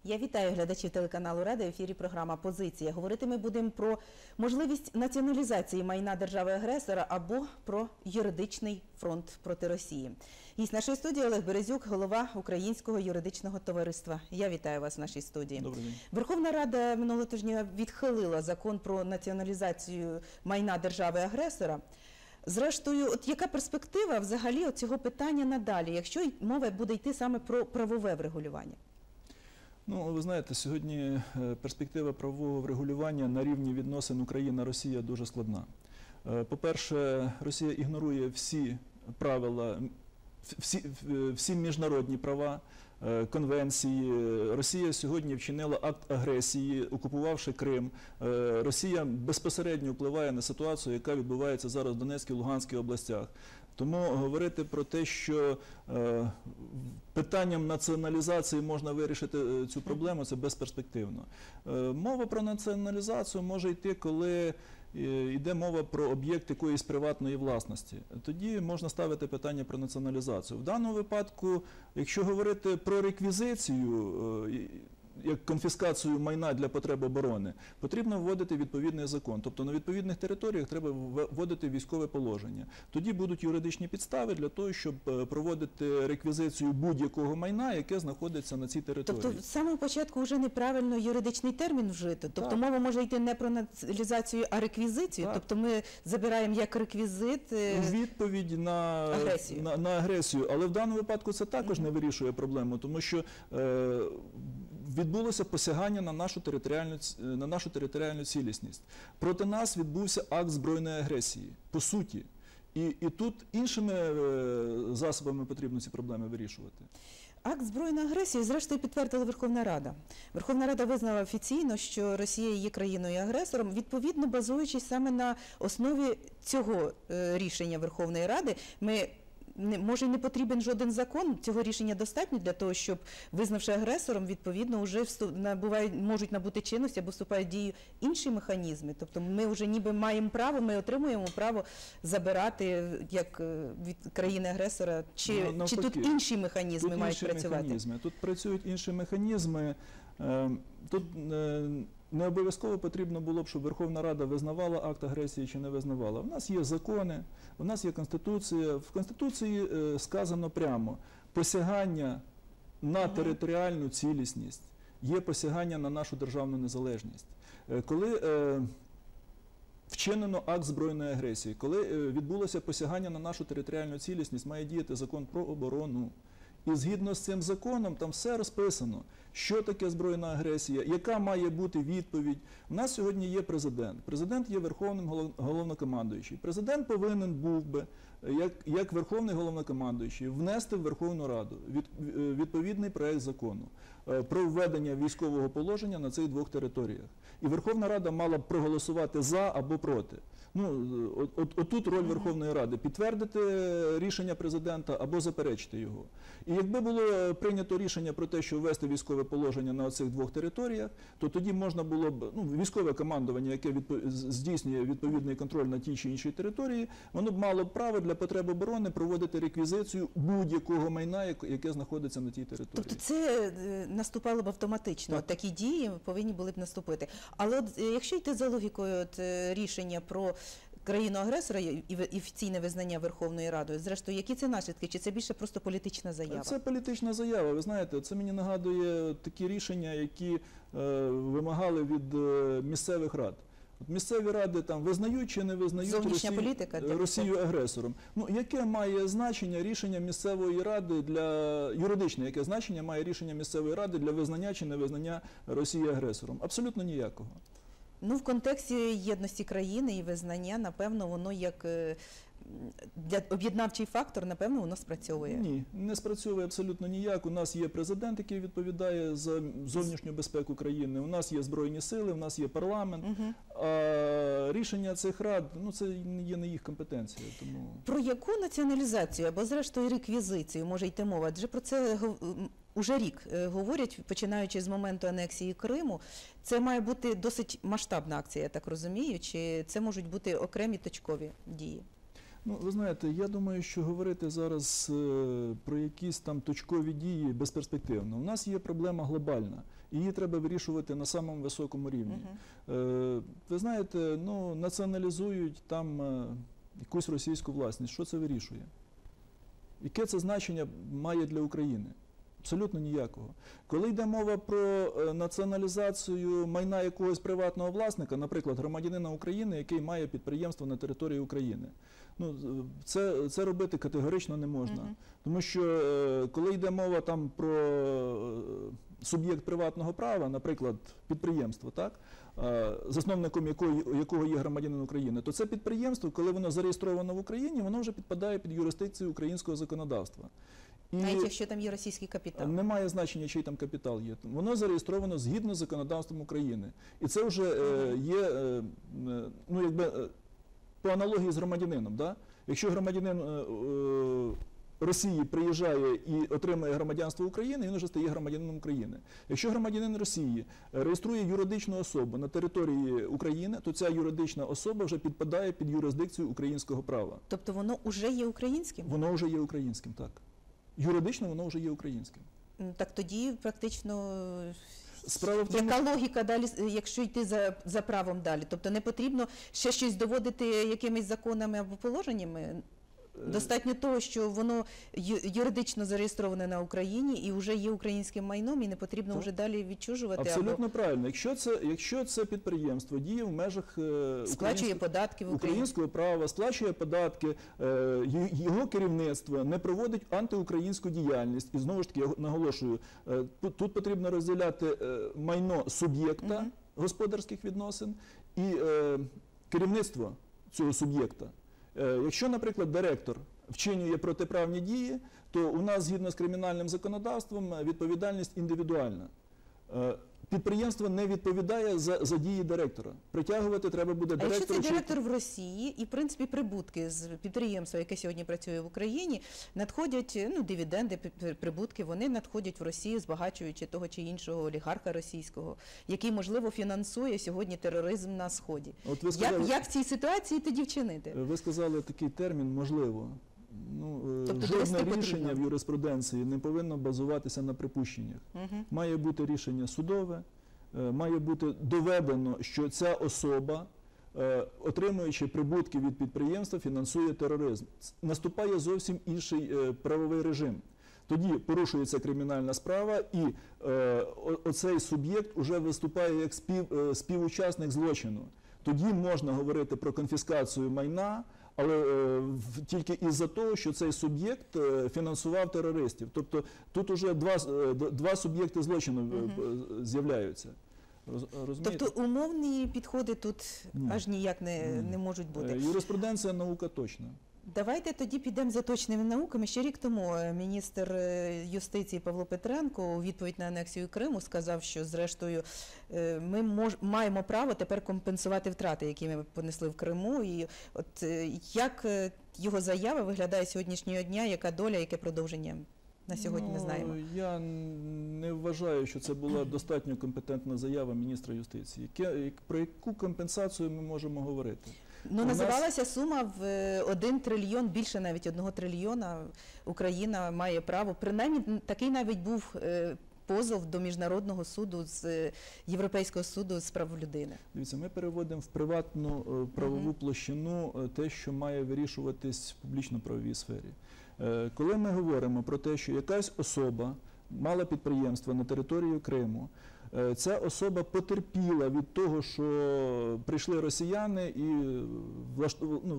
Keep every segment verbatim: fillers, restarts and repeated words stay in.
Я вітаю глядачів телеканалу «Рада». В ефірі програма «Позиція». Говорити ми будемо про можливість націоналізації майна держави-агресора або про юридичний фронт проти Росії. Гість нашої студії Олег Березюк, голова Українського юридичного товариства. Я вітаю вас в нашій студії. Добрий день. Верховна Рада минулого тижня відхилила закон про націоналізацію майна держави-агресора. Зрештою, от яка перспектива взагалі от цього питання надалі, якщо мова буде йти саме про правове врегулювання? Ну, ви знаєте, сьогодні перспектива правового врегулювання на рівні відносин Україна-Росія дуже складна. По-перше, Росія ігнорує всі правила, всі, всі міжнародні права, конвенції. Росія сьогодні вчинила акт агресії, окупувавши Крим. Росія безпосередньо впливає на ситуацію, яка відбувається зараз в Донецькій і Луганській областях. Тому говорити про те, що е, питанням націоналізації можна вирішити цю проблему, це безперспективно. Е, мова про націоналізацію може йти, коли е, йде мова про об'єкт якоїсь приватної власності. Тоді можна ставити питання про націоналізацію. В даному випадку, якщо говорити про реквізицію, е, як конфіскацію майна для потреб оборони, потрібно вводити відповідний закон. Тобто на відповідних територіях треба вводити військове положення. Тоді будуть юридичні підстави для того, щоб проводити реквізицію будь-якого майна, яке знаходиться на цій території. Тобто з самого початку вже неправильно юридичний термін вжито? Тобто так. Мова може йти не про націоналізацію, а реквізицію? Так. Тобто ми забираємо як реквізит відповідь на агресію. На, на агресію. Але в даному випадку це також mm-hmm. не вирішує проблему, тому що е, відбулося посягання на нашу територіальну, на нашу територіальну цілісність. Проти нас відбувся акт збройної агресії, по суті. І, і тут іншими засобами потрібно ці проблеми вирішувати. Акт збройної агресії, зрештою, підтвердила Верховна Рада. Верховна Рада визнала офіційно, що Росія є країною-агресором, відповідно, базуючись саме на основі цього рішення Верховної Ради. Ми Не, може, не потрібен жоден закон, цього рішення достатньо для того, щоб, визнавши агресором, відповідно, вже вступ, набувають, можуть набути чинності або вступають в дію інші механізми. Тобто ми вже ніби маємо право, ми отримуємо право забирати як від країни-агресора, чи, ну, чи тут інші механізми тут мають інші працювати? Механізми. Тут працюють інші механізми. Тут не обов'язково потрібно було б, щоб Верховна Рада визнавала акт агресії чи не визнавала. У нас є закони, у нас є Конституція. В Конституції сказано прямо, посягання на територіальну цілісність є посягання на нашу державну незалежність. Коли вчинено акт збройної агресії, коли відбулося посягання на нашу територіальну цілісність, має діяти закон про оборону. І згідно з цим законом там все розписано, що таке збройна агресія, яка має бути відповідь. У нас сьогодні є президент. Президент є верховним головнокомандуючим. Президент повинен був би, як, як верховний головнокомандуючий, внести в Верховну Раду від, відповідний проект закону про введення військового положення на цих двох територіях. І Верховна Рада мала б проголосувати за або проти. Ну, от, от, отут роль Верховної Ради – підтвердити рішення президента або заперечити його. І якби було прийнято рішення про те, що ввести військове положення на цих двох територіях, то тоді можна було б, ну, військове командування, яке відпов... здійснює відповідний контроль на тій чи іншій території, воно б мало б право для потреб оборони проводити реквізицію будь-якого майна, яке знаходиться на тій території. Тобто це наступало б автоматично, так. Такі дії повинні були б наступити. Але от, якщо йти за логікою от, рішення про країну-агресора і офіційне визнання Верховною Радою, зрештою, які це наслідки? Чи це більше просто політична заява? Це політична заява. Ви знаєте, це мені нагадує такі рішення, які е, вимагали від е, місцевих рад. От місцеві ради там визнають чи не визнають Росію, політика, Росію агресором. Ну, яке має значення рішення місцевої ради для юридичне, яке значення має рішення місцевої ради для визнання чи не визнання Росії агресором? Абсолютно ніякого. Ну, в контексті єдності країни і визнання, напевно, воно як для об'єднавчий фактор, напевно, воно спрацьовує. Ні, не спрацьовує абсолютно ніяк. У нас є президент, який відповідає за зовнішню безпеку країни, у нас є Збройні сили, у нас є парламент, угу. а рішення цих рад, ну, це є не їх компетенція. Тому... Про яку націоналізацію або, зрештою, реквізицію може йти мова? Адже про це уже рік говорять, починаючи з моменту анексії Криму. Це має бути досить масштабна акція, я так розумію, чи це можуть бути окремі точкові дії? Ну, ви знаєте, я думаю, що говорити зараз е, про якісь там точкові дії безперспективно. У нас є проблема глобальна. її треба вирішувати на самому високому рівні. Мгм. Е, Ви знаєте, ну, націоналізують там е, якусь російську власність. Що це вирішує? Яке це значення має для України? Абсолютно ніякого. Коли йде мова про е, націоналізацію майна якогось приватного власника, наприклад, громадянина України, який має підприємство на території України, ну, це, це робити категорично не можна. Мгм. Тому що е, коли йде мова там про е, суб'єкт приватного права, наприклад, підприємство, так, е, засновником якої, якого є громадянин України, то це підприємство, коли воно зареєстровано в Україні, воно вже підпадає під юрисдикцію українського законодавства. І Навіть якщо там є російський капітал. немає значення, чий там капітал є. Воно зареєстровано згідно з законодавством України. І це вже е, є, е, е, ну, якби, е, по аналогії з громадянином. Да? Якщо громадянин е, е, Росії приїжджає і отримує громадянство України, він вже стає громадянином України. Якщо громадянин Росії реєструє юридичну особу на території України, то ця юридична особа вже підпадає під юрисдикцію українського права. Тобто воно вже є українським? Воно вже є українським, так. Юридично воно вже є українським. М, Так тоді практично Справа в тому, яка логіка далі, якщо йти за, за правом далі? Тобто не потрібно ще щось доводити якимись законами або положеннями? Достатньо того, що воно ю- юридично зареєстроване на Україні і вже є українським майном, і не потрібно Так. вже далі відчужувати абсолютно правильно. Якщо це, якщо це підприємство діє в межах е, або сплачує українського, податки в Україні. українського права, сплачує податки, е, й- його керівництво не проводить антиукраїнську діяльність. І знову ж таки, я наголошую, е, тут, тут потрібно розділяти е, майно суб'єкта Мгм. господарських відносин і е, керівництво цього суб'єкта. Е, Якщо, наприклад, директор вчинює протиправні дії, то у нас, згідно з кримінальним законодавством, відповідальність індивідуальна. Е, Підприємство не відповідає за, за дії директора. Притягувати треба буде А якщо директора. цей чи- директор в Росії, і в принципі прибутки з підприємства, яке сьогодні працює в Україні, надходять, ну, дивіденди, пі- прибутки, вони надходять в Росію, збагачуючи того чи іншого олігарха російського, який, можливо, фінансує сьогодні тероризм на Сході. От ви сказали, Як, як в цій ситуації тоді вчинити? ви сказали такий термін «можливо». Ну, е, Тобто жодне довести рішення потрібно? в юриспруденції не повинно базуватися на припущеннях. Угу. Має бути рішення судове, е, має бути доведено, що ця особа, е, отримуючи прибутки від підприємства, фінансує тероризм. Ц- Наступає зовсім інший е, правовий режим. Тоді порушується кримінальна справа, і е, о- оцей суб'єкт уже виступає як спів, е, співучасник злочину. Тоді можна говорити про конфіскацію майна, але е, в- тільки із-за того, що цей суб'єкт е, фінансував терористів. Тобто тут уже два, с- е, д- два суб'єкти злочину е, е, з'являються. Роз- Розумієте? Тобто умовні підходи тут Ні. аж ніяк не, Ні. не можуть бути. Е, Юриспруденція наука точна. Давайте тоді підемо за точними науками. Ще рік тому е, міністр е, юстиції Павло Петренко у відповідь на анексію Криму сказав, що зрештою е, ми мож, маємо право тепер компенсувати втрати, які ми понесли в Криму. І от е, як е, його заява виглядає сьогоднішнього дня, яка доля, яке продовження на сьогодні не Ну, знаємо. Я не вважаю, що це була достатньо компетентна заява міністра юстиції. Яке- Про яку компенсацію ми можемо говорити? Ну, у нас- називалася сума в е, один трильйон, більше навіть одного трильйона Україна має право. Принаймні, м, такий навіть був е, позов до Міжнародного суду з е, Європейського суду з прав людини. Дивіться, ми переводимо в приватну е, правову Мгм. площину е, те, що має вирішуватись в публічно-правовій сфері. Е, Коли ми говоримо про те, що якась особа мала підприємство на території Криму, е, ця особа потерпіла від того, що прийшли росіяни і влашту- ну,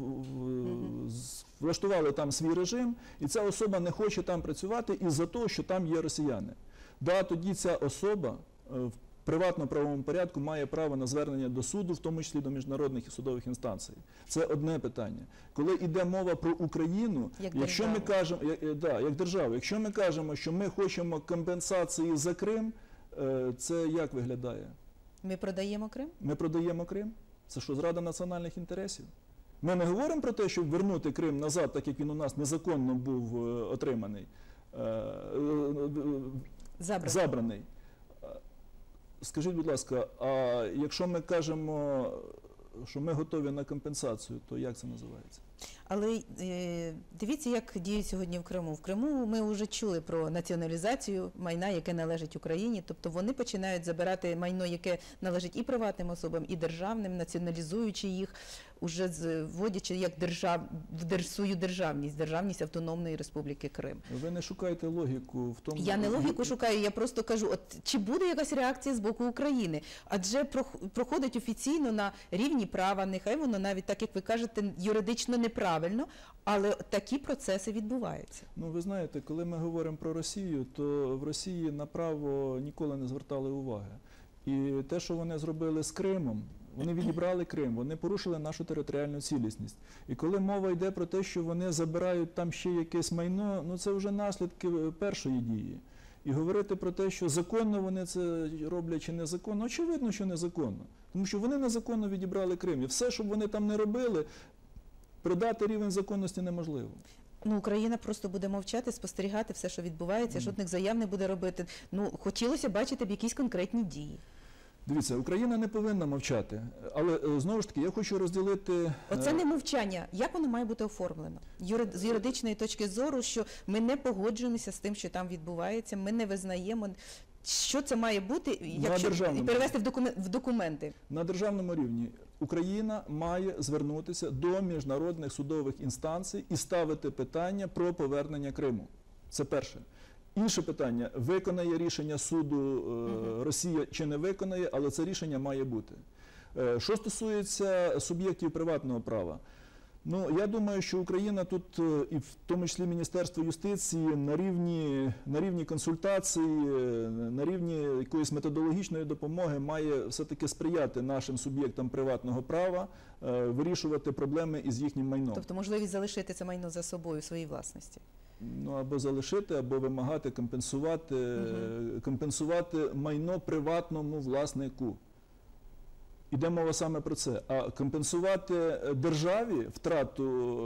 в- з- влаштували там свій режим, і ця особа не хоче там працювати із-за того, що там є росіяни. Да, тоді ця особа е, в приватно-правовому порядку має право на звернення до суду, в тому числі до міжнародних і судових інстанцій. Це одне питання. Коли йде мова про Україну, Як якщо ми державу. кажемо, як, е, да, як державу, якщо ми кажемо, що ми хочемо компенсації за Крим, е, це як виглядає? Ми продаємо Крим? Ми продаємо Крим? Це що, зрада національних інтересів? Ми не говоримо про те, щоб вернути Крим назад, так як він у нас незаконно був е, отриманий, е, е, е, Забрано. забраний. Е, Скажіть, будь ласка, а якщо ми кажемо, що ми готові на компенсацію, то як це називається? Але е, дивіться, як діють сьогодні в Криму. В Криму ми вже чули про націоналізацію майна, яке належить Україні. Тобто вони починають забирати майно, яке належить і приватним особам, і державним, націоналізуючи їх, уже вводячи як держав, в дер, свою державність, державність Автономної Республіки Крим. Ви не шукаєте логіку в тому... Я не логіку шукаю, я просто кажу, от чи буде якась реакція з боку України? Адже проходить офіційно на рівні права, нехай воно навіть, так як ви кажете, юридично неправильно, але такі процеси відбуваються. Ну, ви знаєте, коли ми говоримо про Росію, то в Росії на право ніколи не звертали уваги. І те, що вони зробили з Кримом, вони відібрали Крим, вони порушили нашу територіальну цілісність. І коли мова йде про те, що вони забирають там ще якесь майно, ну це вже наслідки першої дії. І говорити про те, що законно вони це роблять чи незаконно, очевидно, що незаконно. Тому що вони незаконно відібрали Крим. І все, що б вони там не робили, придати рівень законності неможливо. Ну, Україна просто буде мовчати, спостерігати все, що відбувається, mm. жодних заяв не буде робити. Ну, хотілося бачити б якісь конкретні дії. Дивіться, Україна не повинна мовчати, але, знову ж таки, я хочу розділити... Оце не мовчання. Як воно має бути оформлено? Юри... З юридичної точки зору, що ми не погоджуємося з тим, що там відбувається, ми не визнаємо, що це має бути, якщо і перевести в, докумен... в документи. На державному рівні Україна має звернутися до міжнародних судових інстанцій і ставити питання про повернення Криму. Це перше. Інше питання, виконає рішення суду е, Росія чи не виконає, але це рішення має бути. Е, що стосується суб'єктів приватного права, ну, я думаю, що Україна тут, і в тому числі Міністерство юстиції, на рівні, на рівні консультацій, на рівні якоїсь методологічної допомоги має все-таки сприяти нашим суб'єктам приватного права, е, вирішувати проблеми із їхнім майном. Тобто можливість залишити це майно за собою, своїй власності? Ну, або залишити, або вимагати компенсувати, угу. компенсувати майно приватному власнику. Іде мова саме про це. А компенсувати державі втрату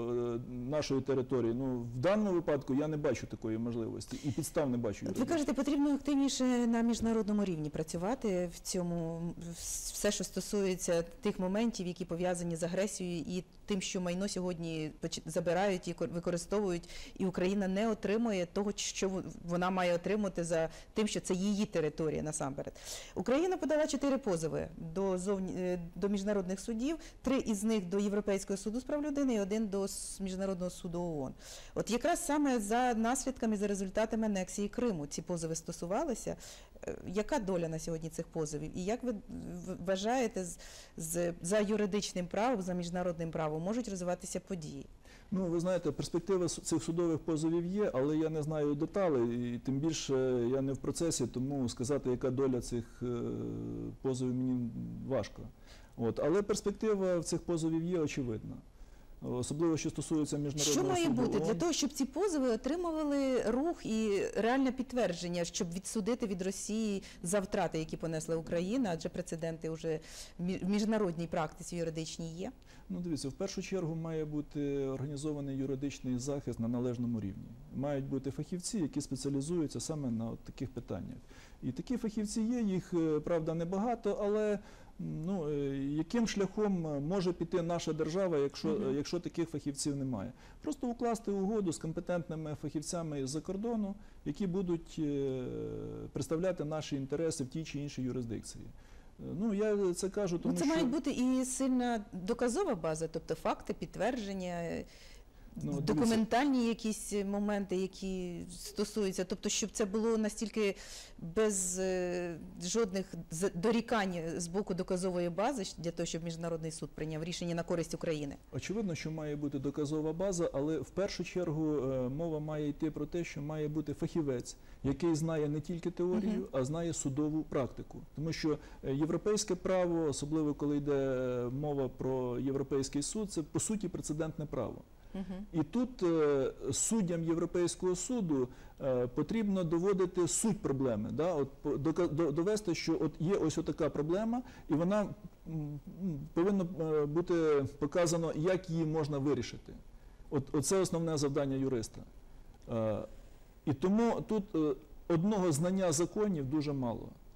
нашої території, ну, в даному випадку я не бачу такої можливості і підстав не бачу. Ви кажете, потрібно активніше на міжнародному рівні працювати в цьому, все, що стосується тих моментів, які пов'язані з агресією і тим, що майно сьогодні забирають і використовують, і Україна не отримує того, що вона має отримати за тим, що це її територія насамперед. Україна подала чотири позови до, зовні, до міжнародних судів, три із них до Європейського суду з прав людини і один до Міжнародного суду ООН. От якраз саме за наслідками, за результатами анексії Криму ці позови стосувалися. Яка доля на сьогодні цих позовів? І як ви вважаєте, з, з, за юридичним правом, за міжнародним правом можуть розвиватися події? Ну, ви знаєте, перспектива цих судових позовів є, але я не знаю деталей, і тим більше я не в процесі, тому сказати, яка доля цих позовів, мені важко. От. Але перспектива цих позовів є очевидна. Особливо, що стосується міжнародного суду. Що має бути для того, щоб ці позови отримували рух і реальне підтвердження, щоб відсудити від Росії за втрати, які понесла Україна, адже прецеденти вже в міжнародній практиці юридичній є? Ну, дивіться, в першу чергу має бути організований юридичний захист на належному рівні. Мають бути фахівці, які спеціалізуються саме на от таких питаннях. І такі фахівці є, їх, правда, небагато, але ну, яким шляхом може піти наша держава, якщо, uh-huh. якщо таких фахівців немає? Просто укласти угоду з компетентними фахівцями з-за кордону, які будуть представляти наші інтереси в тій чи іншій юрисдикції. Ну, я це кажу, тому ну, це що... має бути і сильна доказова база, тобто факти, підтвердження, ну, документальні якісь моменти, які стосуються, тобто, щоб це було настільки без е, жодних дорікань з боку доказової бази, для того, щоб Міжнародний суд прийняв рішення на користь України? Очевидно, що має бути доказова база, але в першу чергу е, мова має йти про те, що має бути фахівець, який знає не тільки теорію, uh-huh. а знає судову практику. Тому що європейське право, особливо коли йде мова про Європейський суд, це по суті прецедентне право. Uh-huh. І тут е, суддям Європейського суду е, потрібно доводити суть проблеми, да? От, до, до, довести, що от є ось така проблема, і вона м, повинно бути показано, як її можна вирішити. От, оце основне завдання юриста. Е, і тому тут е, одного знання законів дуже мало.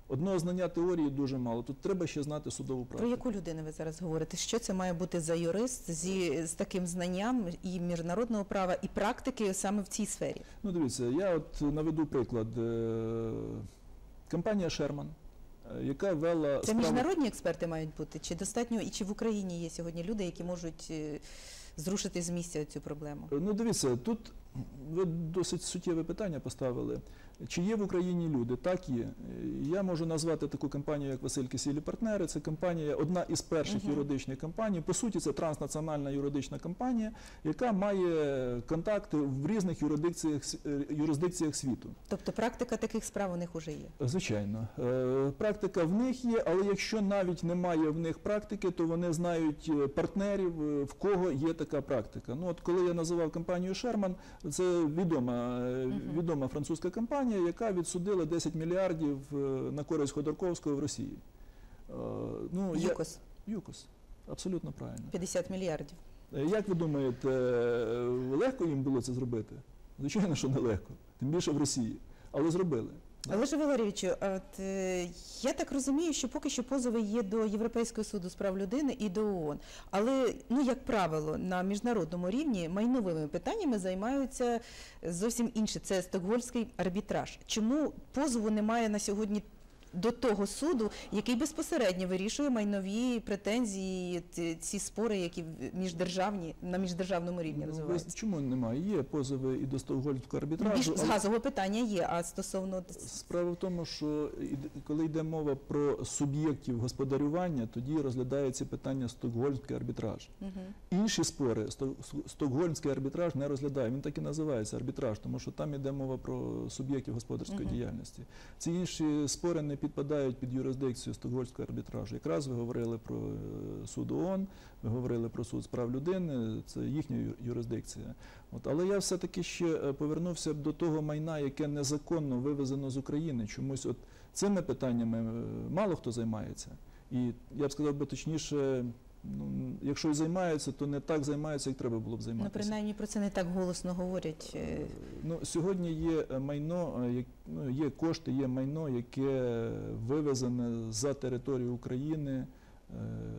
Одного знання теорії дуже мало. Тут треба ще знати судову Про практику. яку людину ви зараз говорите? Що це має бути за юрист зі, з таким знанням і міжнародного права, і практики саме в цій сфері? Ну, дивіться, я от наведу приклад. Е, Компанія «Шерман», е, яка вела Це справу... міжнародні експерти мають бути? Чи достатньо, і чи в Україні є сьогодні люди, які можуть е, зрушити з місця цю проблему? Ну, дивіться, тут ви досить суттєве питання поставили. Чи є в Україні люди? Так, є. Я можу назвати таку компанію, як Василь Кисіль і партнери. Це компанія, одна із перших Мгм. юридичних компаній. По суті, це транснаціональна юридична компанія, яка має контакти в різних юрисдикціях, с- е, юрисдикціях світу. Тобто практика таких справ у них уже є? Звичайно. Е, Практика в них є, але якщо навіть немає в них практики, то вони знають е, партнерів, е, в кого є така практика. Ну, от коли я називав компанію «Шерман», це відома, е, Мгм. відома французька компанія, яка відсудила десять мільярдів е, на користь Ходорковського в Росії. Е, Ну, я- ЮКОС ЮКОС. Абсолютно правильно. п'ятдесят мільярдів. Е, Як ви думаєте, е, легко їм було це зробити? Звичайно, що нелегко. Тим більше в Росії. Але зробили. Олеже Валерійовичу, а от, е, я так розумію, що поки що позови є до Європейського суду з прав людини і до ООН. Але, ну, як правило, на міжнародному рівні майновими питаннями займаються зовсім інші. Це стокгольмський арбітраж. Чому позову немає на сьогодні до того суду, який безпосередньо вирішує майнові претензії, ці- ці спори, які міждержавні, на міждержавному рівні Ну, ви- розвиваються? Чому немає? Є позови і до Стокгольмського Більш арбітражу. з але- газового питання є, а стосовно Справа в тому, що іде- коли йде мова про суб'єктів господарювання, тоді розглядається питання Стокгольмський арбітраж. Мгм. Інші спори Сто- Стокгольмський арбітраж не розглядає. Він так і називається арбітраж, тому що там йде мова про суб'єктів господарської Мгм. діяльності. Ці інші спори не підпадають під юрисдикцію Стокгольмського арбітражу. Якраз ви говорили про е, суд ООН, ви говорили про суд з прав людини, це їхня ю- юрисдикція. От, але я все-таки ще е, повернувся б до того майна, яке незаконно вивезено з України. Чомусь от цими питаннями е, мало хто займається. І я б сказав би точніше, ну, якщо і займаються, то не так займаються, як треба було б Ну, займатися. принаймні про це не так голосно говорять. е, Ну, сьогодні є е, майно, е, як- ну, є кошти, є майно, яке вивезене за територію України, е,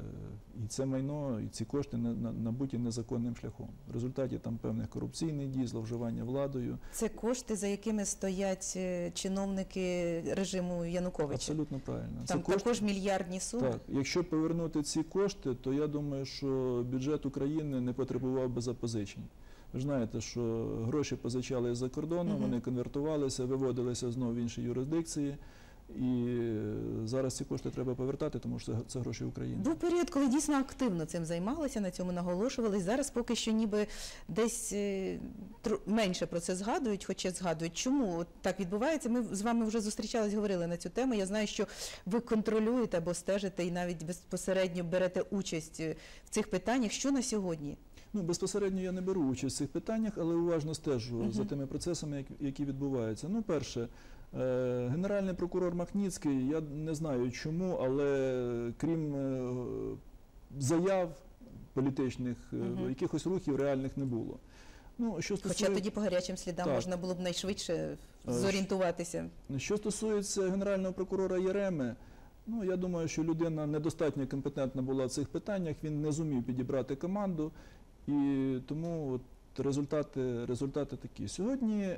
і це майно, і ці кошти на- на- набуті незаконним шляхом. В результаті там певних корупційних дій, зловживання владою. Це кошти, за якими стоять е, чиновники режиму Януковича. Абсолютно правильно. Там Це кошти- також мільярдні суми. Так, якщо повернути ці кошти, то я думаю, що бюджет України не потребував би запозичень. Ви ж знаєте, що гроші позичали з-за кордону, Мгм. вони конвертувалися, виводилися знову в інші юрисдикції. І е, зараз ці кошти треба повертати, тому що це, це гроші України. Був період, коли дійсно активно цим займалися, на цьому наголошували. Зараз поки що ніби десь е, тр- менше про це згадують, хоча згадують. Чому от так відбувається? Ми з вами вже зустрічались, говорили на цю тему. Я знаю, що ви контролюєте або стежите і навіть безпосередньо берете участь е, в цих питаннях. Що на сьогодні? Ну, безпосередньо я не беру участь в цих питаннях, але уважно стежу Мгм. за тими процесами, як- які відбуваються. Ну, перше, е, генеральний прокурор Махніцький, я не знаю чому, але крім е, заяв політичних, е, Мгм. якихось рухів реальних не було. Ну, що Хоча стосує- тоді по гарячим слідам Так. можна було б найшвидше Е, зорієнтуватися. Що стосується генерального прокурора Єреми, ну я думаю, що людина недостатньо компетентна була в цих питаннях, він не зумів підібрати команду, і тому от результати, результати такі. Sьогодні, м,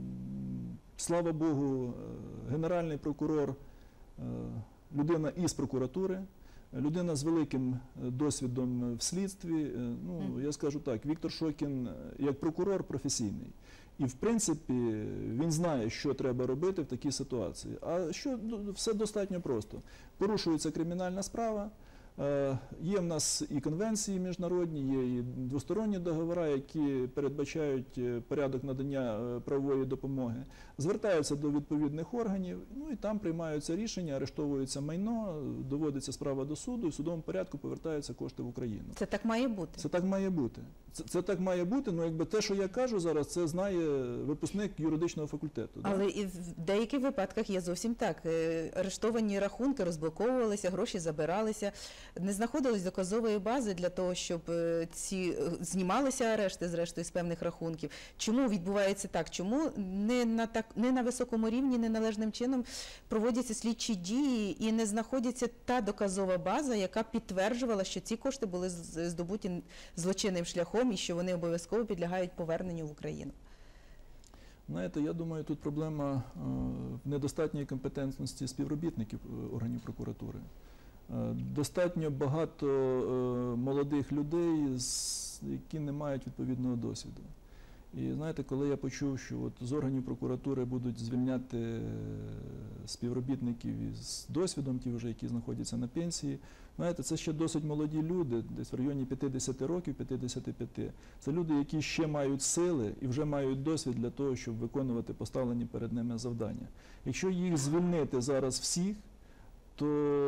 слава Богу, е, генеральний прокурор, е, людина із прокуратури, людина з великим е, досвідом в слідстві. Е, Ну, Мгм. я скажу так, Віктор Шокін е, як прокурор професійний. І в принципі він знає, що треба робити в такій ситуації. А що ну, все достатньо просто. Порушується кримінальна справа. е, Є в нас і конвенції міжнародні, є і двосторонні договори, які передбачають е, порядок надання е, правової допомоги. Звертаються до відповідних органів, ну і там приймаються рішення, арештовується майно, доводиться справа до суду, і в судовому порядку повертаються кошти в Україну. Це так має бути. Це так має бути. Це, це так має бути, ну якби те, що я кажу зараз, це знає випускник юридичного факультету. да? Але і в деяких випадках є зовсім так. Е, Арештовані рахунки розблоковувалися, гроші забиралися. не знаходилось доказової бази для того, щоб е, ці е, знімалися арешти, зрештою, з певних рахунків. Чому відбувається так? Чому не на, так, не на високому рівні, неналежним чином проводяться слідчі дії і не знаходиться та доказова база, яка підтверджувала, що ці кошти були з- здобуті злочинним шляхом і що вони обов'язково підлягають поверненню в Україну? Знаєте, я думаю, тут проблема е, в недостатньої компетентності співробітників е, органів прокуратури. Е, Достатньо багато е, молодих людей, з- які не мають відповідного досвіду. І знаєте, коли я почув, що от з органів прокуратури будуть звільняти е, співробітників із досвідом, ті вже, які знаходяться на пенсії, знаєте, це ще досить молоді люди, десь в районі п'ятдесят років, п'ятдесят п'ять. Це люди, які ще мають сили і вже мають досвід для того, щоб виконувати поставлені перед ними завдання. Якщо їх звільнити зараз всіх, то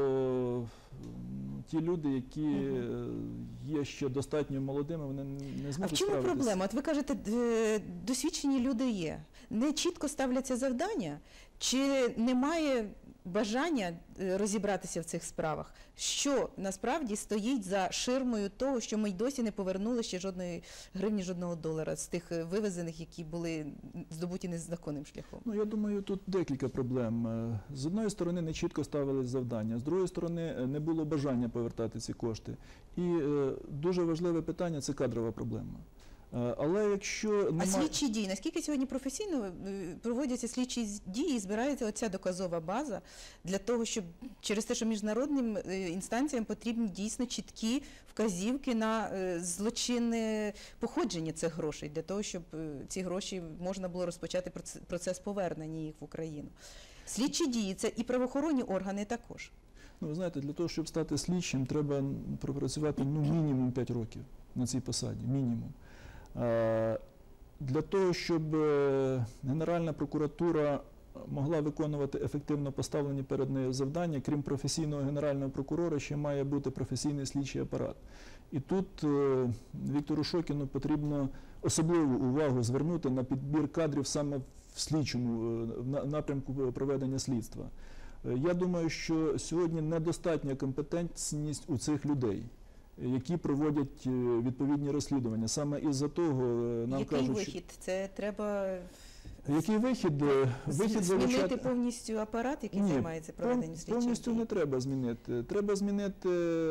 м, ті люди, які е, є ще достатньо молодими, вони не А в зможуть чому справитися. проблема? От ви кажете, е, досвідчені люди є. Не чітко ставляться завдання, чи немає бажання е, розібратися в цих справах? Що насправді стоїть за ширмою того, що ми й досі не повернули ще жодної гривні, жодного долара з тих е, вивезених, які були здобуті незаконним шляхом? Ну, я думаю, тут декілька проблем. Е, З одної сторони, не чітко ставились завдання, з другої сторони, е, не було бажання повертати ці кошти. І е, дуже важливе питання – це кадрова проблема. Е, Але якщо А немає... слідчі дії, наскільки сьогодні професійно е, проводяться слідчі дії і збирається оця доказова база для того, щоб через те, що міжнародним е, інстанціям потрібні дійсно чіткі вказівки на е, злочинне походження цих грошей, для того, щоб е, ці гроші можна було розпочати проц- процес повернення їх в Україну. Слідчі дії – це і правоохоронні органи також. Ну, ви знаєте, для того, щоб стати слідчим, треба м, пропрацювати ну, мінімум п'ять років на цій посаді, мінімум. Е, Для того, щоб е, Генеральна прокуратура могла виконувати ефективно поставлені перед нею завдання, крім професійного генерального прокурора, ще має бути професійний слідчий апарат. І тут е, Віктору Шокіну потрібно особливу увагу звернути на підбір кадрів саме в слідчому е, в на- напрямку проведення слідства. Е, Я думаю, що сьогодні недостатня компетентність у цих людей, які проводять е, відповідні розслідування. Саме із-за того е, нам Який кажуть, що- вихід? Це треба який вихід? Е, Вихід змінити залучати... повністю апарат, який Ні, займається проведенням Пов- слідчих Повністю дій? не треба змінити. Треба змінити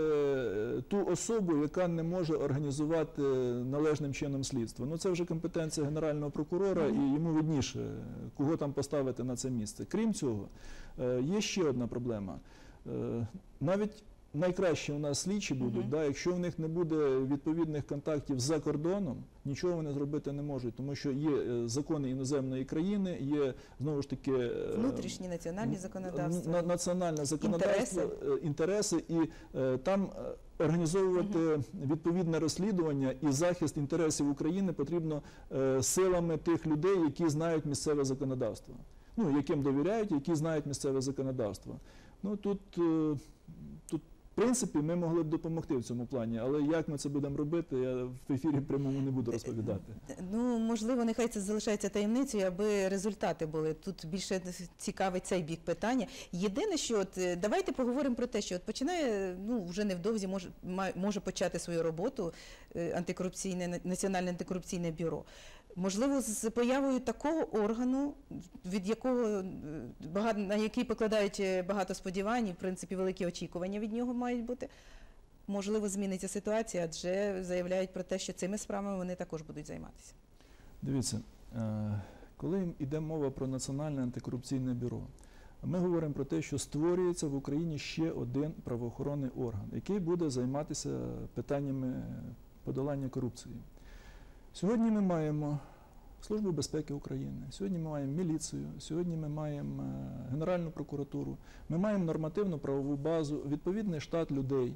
е, ту особу, яка не може організувати належним чином слідство. Ну це вже компетенція Генерального прокурора, і йому видніше, кого там поставити на це місце. Крім цього, е, є ще одна проблема. Е, Навіть найкращі у нас слідчі будуть, Мгм. да, якщо в них не буде відповідних контактів за кордоном, нічого вони зробити не можуть, тому що є е, закони іноземної країни, є знову ж таки е, Внутрішні національні Н- законодавства. на- національне законодавство, Інтереси. е, інтереси і е, там е, організовувати відповідне розслідування і захист інтересів України потрібно е, силами тих людей, які знають місцеве законодавство. Ну, яким довіряють, які знають місцеве законодавство. Ну, тут, е, тут, в принципі, ми могли б допомогти в цьому плані, але як ми це будемо робити, я в ефірі прямому не буду розповідати. Ну, можливо, нехай це залишається таємницею, аби результати були. Тут більше цікавить цей бік питання. Єдине, що от, е, давайте поговоримо про те, що от починає, ну, вже невдовзі може, ма- може почати свою роботу е, антикорупційне, Національне антикорупційне бюро. Можливо, з появою такого органу, від якого е, багато, на який покладають е, багато сподівань, і, в принципі, великі очікування від нього мають бути, можливо, зміниться ситуація, адже заявляють про те, що цими справами вони також будуть займатися. Дивіться, е, коли йде мова про Національне антикорупційне бюро, ми говоримо про те, що створюється в Україні ще один правоохоронний орган, який буде займатися питаннями подолання корупції. Сьогодні ми маємо Службу безпеки України, сьогодні ми маємо міліцію, сьогодні ми маємо е, Генеральну прокуратуру, ми маємо нормативну правову базу, відповідний штат людей.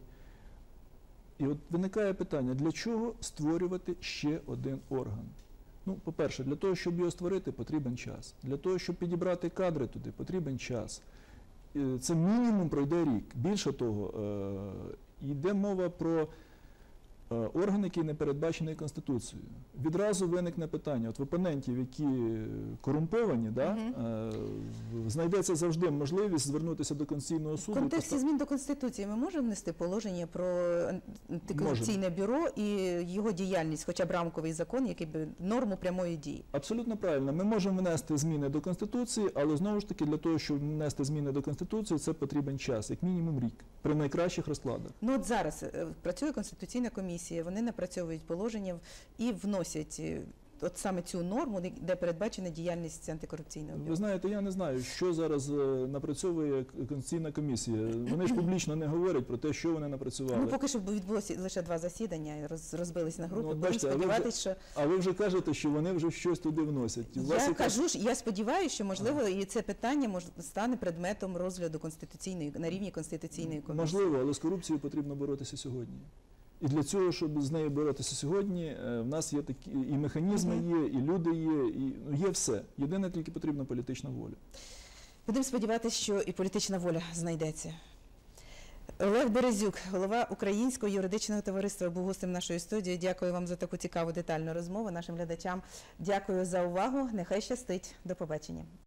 І от виникає питання, для чого створювати ще один орган? Ну, по-перше, для того, щоб його створити, потрібен час. Для того, щоб підібрати кадри туди, потрібен час. Е, Це мінімум пройде рік. Більше того, е, йде мова про Е, Орган, який не передбачений Конституцією. Відразу виникне питання, от в опонентів, які корумповані, да, е, знайдеться завжди можливість звернутися до Конституційного В суду. контексті поста- змін до Конституції ми можемо внести положення про антикорупційне бюро і його діяльність, хоча б рамковий закон, який би норму прямої дії? Абсолютно правильно. Ми можемо внести зміни до Конституції, але знову ж таки для того, щоб внести зміни до Конституції, це потрібен час, як мінімум рік, при найкращих розкладах. Ну от зараз е, працює Конституційна комісія, вони напрацьовують положення в- і вносять е, от саме цю норму, де- де передбачена діяльність антикорупційного Ви бюро. знаєте, я не знаю, що зараз е, напрацьовує Конституційна комісія. Вони ж публічно не говорять про те, що вони напрацювали. Ну поки що відбулося лише два засідання, і роз, розбились на групи. Ну, от Будемо бачите, а ви вже- сподіватися, що А ви вже кажете, що вони вже щось туди вносять. У вас я якась- кажу ж, я сподіваюся, що можливо і це питання мож, стане предметом розгляду конституційної на рівні конституційної комісії. Можливо, але з корупцією потрібно боротися сьогодні. І для цього, щоб з нею боротися сьогодні, е, в нас є такі і механізми є, і люди є, і ну, є все. Єдине, тільки потрібна політична воля. Будемо сподіватися, що і політична воля знайдеться. Олег Березюк, голова Українського юридичного товариства, був гостем нашої студії. Дякую вам за таку цікаву детальну розмову. Нашим глядачам дякую за увагу. Нехай щастить. До побачення.